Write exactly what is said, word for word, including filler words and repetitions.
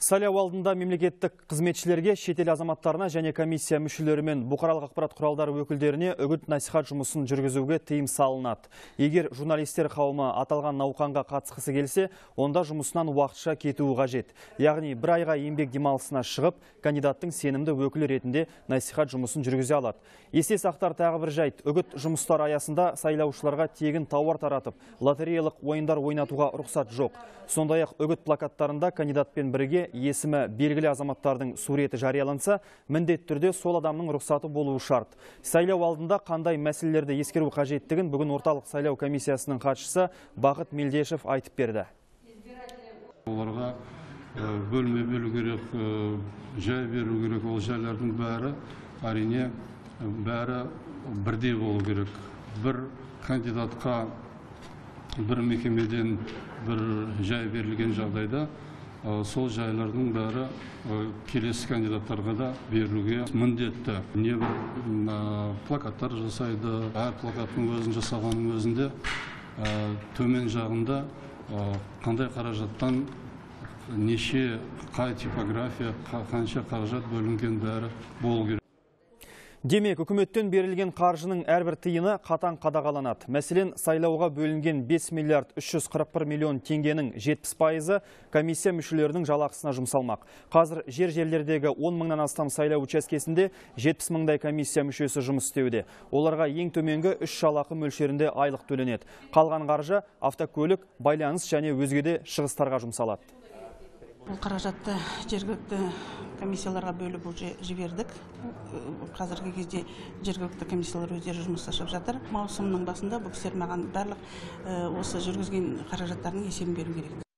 Сайлау алдында мемлекеттік қызметшілерге, шетел азаматтарына және комиссия мүшелері мен бұқаралық ақпарат құралдары өкілдеріне үгіт насихат жұмысын жүргізуге тыйым салынады. Егер журналистер қауымы аталған науқанға қатысқысы келсе, онда жұмысынан уақытша кетуі қажет. Яғни бір айға еңбек демалысына шығып, кандидаттың сенімді өкілі ретінде насихат жұмысын жүргізе алады. Есте сақтар тағы бір жайт, үгіт жұмыстар аясында сайлаушыларға тегін тауар таратып, лотереялық ойындар ойнатуға рұқсат жоқ. Сондай-ақ үгіт плакаттарында кандидатпен бірге есімі белгілі азаматтардың суреті жарияланса, міндетті түрде сол адамның рұқсаты болуы шарт. Сайлау алдында қандай мәселелерді ескеру қажеттігін бүгін орталық сайлау комиссиясының хатшысы Бақыт Мелдешев айтып берді. Оларға бөлме бөлу керек, жай беру керек, ол жайлардың бәрі әрине бәрі бірдей болу керек. Бір кандидатқа бір мекемеден бір жай берілген жағдайда сол жайлардың бәрі келесі кандидаттарға да берілуге міндетті. Не бір плакаттар жасайды, әр плакаттың өзін жасағанның өзінде төмен жағында қандай қаражаттан неше, қай типография, қанша қаражат бөлінген бәрі болу керек. Демек, үкіметтен берілген қаржының әрбір тиыны қатаң қадағаланады. Мәселен, сайлауға бөлінген бес миллиард үш жүз қырық бір миллион теңгенің жетпіс пайызы комиссия мүшелерінің жалақысына жұмсалмақ. Қазір жер-жерлердегі он мыңнан астам сайлау учаскесінде жетпіс мыңдай комиссия мүшесі жұмыс істеуде. Оларға ең төменгі үш жалақы мөлшерінде айлық төленеді. Қалған қаржы автокөлік, байланыс және өзге де шығыстарға жұмсалады. Бұл қаражатты жергілікті комиссияларға бөліп жібердік. Қазіргі кезде жергілікті комиссиялар өздері жұмыс жасап жатыр. Маусымның басында бұл кісілер маған барлық осы жүргізген қаражаттарының есебін беру керек.